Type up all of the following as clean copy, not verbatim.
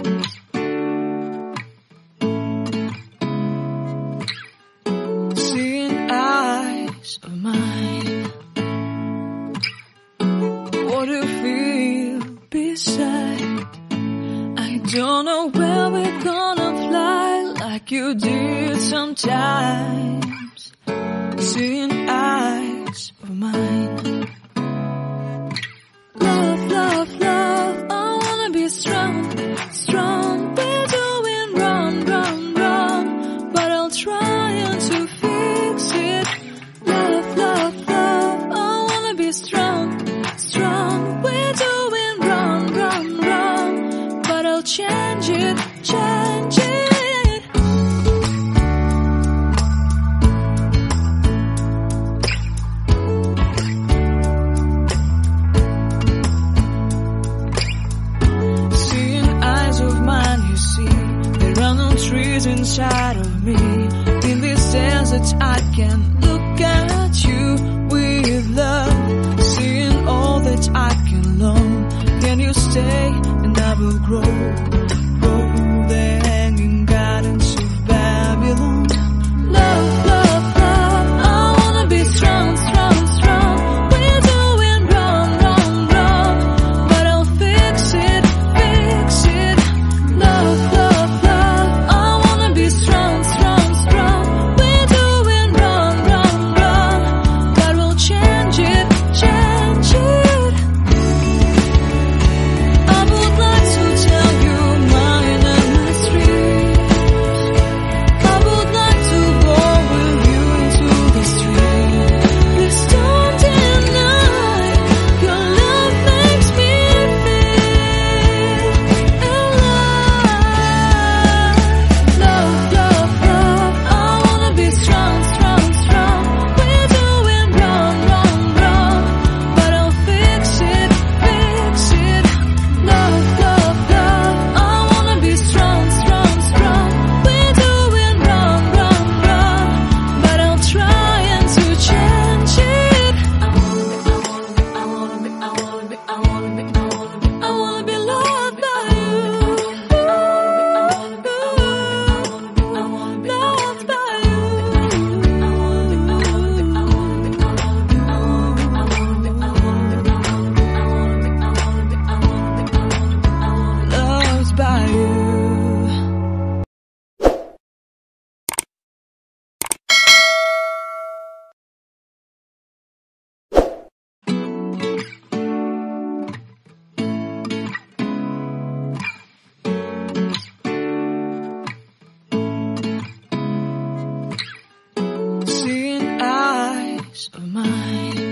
Seeing eyes of mine, what do you feel beside? I don't know where we're gonna fly like you did sometimes. Seeing eyes of mine. Love, love, love, I wanna be strong, strong. We're doing wrong, wrong, wrong, but I'll try to fix it. Love, love, love, I wanna be strong, strong. We're doing wrong, wrong, wrong, but I'll change it, change it. Trees inside of me. In this desert I can look at you with love. Seeing all that I can learn. Can you stay and I will grow? Grow the hanging gardens of Babylon. Love, love, love, I wanna be strong, strong, strong. We're doing wrong, wrong, wrong, but I'll fix it, fix it. Love, love, strong, strong, strong. We're doing wrong, wrong, wrong, but we'll change it, change it. I would like to tell you mine and my streets. I would like to go with you into the street. Please don't deny your love makes me feel alive. Love, love, love, I wanna be strong, strong, strong. We're doing wrong, wrong, wrong, but I'll fix it, fix it. Love, love, love, I wanna be strong, strong, strong. We're doing wrong, wrong, wrong, but I'll try to change it. I wanna be loved by you. Loved by you. Loved by you. Seeing eyes of mine,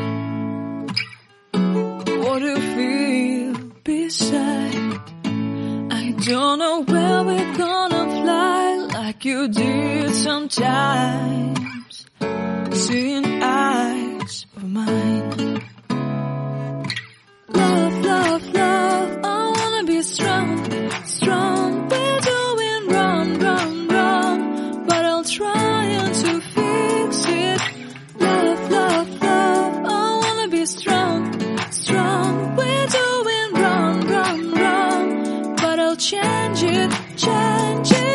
what do you feel beside? I don't know where we're gonna fly like you did sometimes. Seeing eyes of mine. Love, love, love, I wanna be strong, strong. We're doing wrong, wrong, wrong, but I'll try to fix it. Love, love, love, I wanna be strong, strong. We're doing wrong, wrong, wrong, but I'll change it, change it.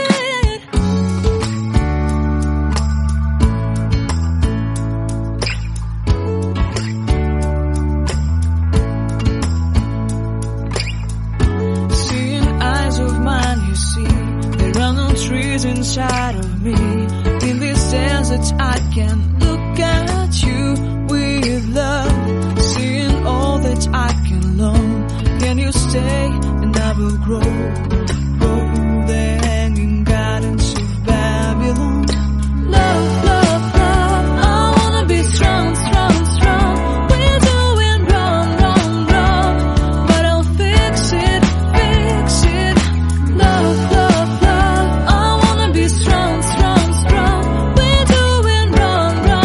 Seeing eyes of mine, you see, there are no trees inside of me. In this desert I can look at you with love. Seeing all that I can learn. Can you stay and I will grow? Grow the hanging gardens of Babylon. Love, love, love, I wanna be strong, strong, strong. We're doing wrong, wrong, wrong, but I'll fix it, fix it. Love, love, love, I wanna be strong, strong, strong. We're doing wrong, wrong.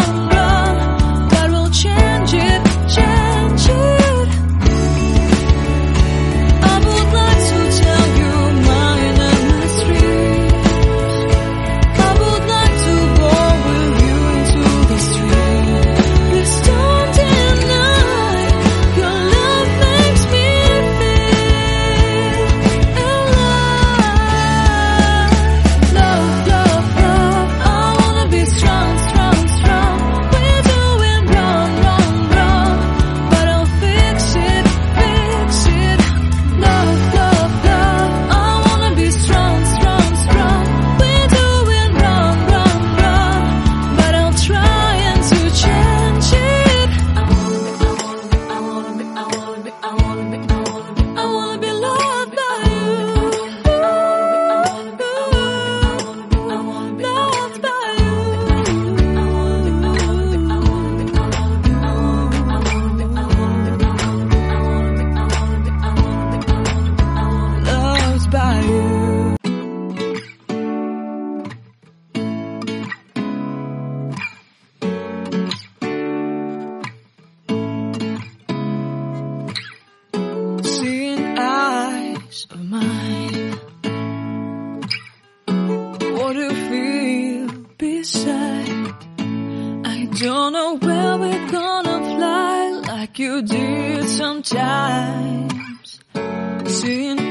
by you. Seeing eyes of mine, what do you feel beside? I don't know where we're gonna fly like you did sometimes. Seeing